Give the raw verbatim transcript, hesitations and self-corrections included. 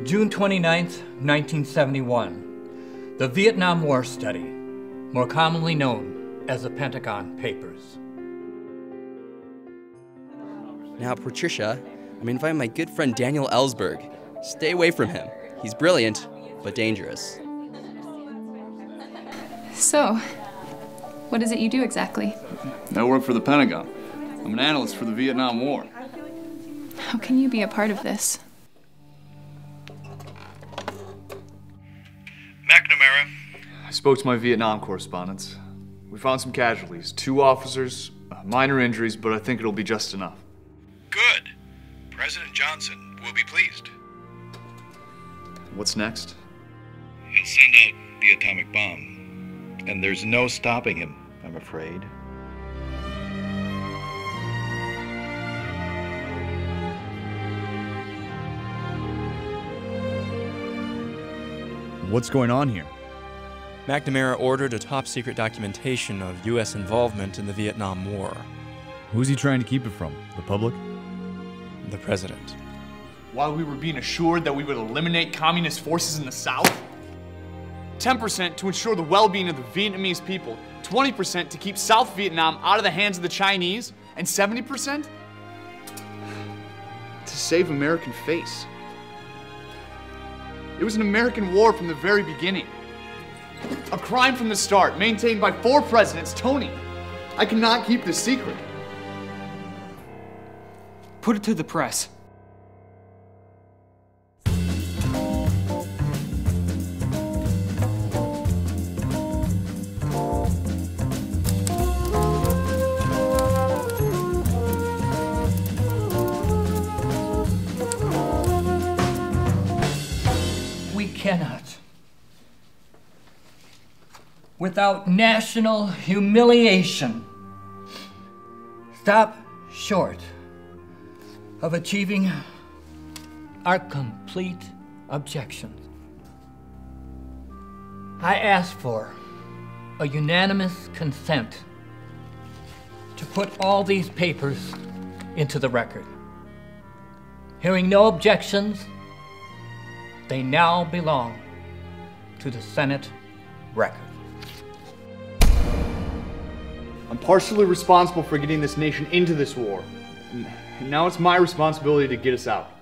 June twenty-ninth, nineteen seventy-one. The Vietnam War Study, more commonly known as the Pentagon Papers. Now, Patricia, I'm inviting my good friend Daniel Ellsberg. Stay away from him. He's brilliant, but dangerous. So, what is it you do exactly? I work for the Pentagon. I'm an analyst for the Vietnam War. How can you be a part of this? McNamara. I spoke to my Vietnam correspondents. We found some casualties, two officers, uh, minor injuries, but I think it'll be just enough. Good. President Johnson will be pleased. What's next? He'll send out the atomic bomb. And there's no stopping him, I'm afraid. What's going on here? McNamara ordered a top-secret documentation of U S involvement in the Vietnam War. Who's he trying to keep it from? The public? The president. While we were being assured that we would eliminate communist forces in the South? ten percent to ensure the well-being of the Vietnamese people, twenty percent to keep South Vietnam out of the hands of the Chinese, and seventy percent to save American face. It was an American war from the very beginning. A crime from the start, maintained by four presidents. Tony, I cannot keep this secret. Put it to the press. We cannot, without national humiliation, stop short of achieving our complete objections. I ask for a unanimous consent to put all these papers into the record. Hearing no objections, they now belong to the Senate record. I'm partially responsible for getting this nation into this war. And now it's my responsibility to get us out.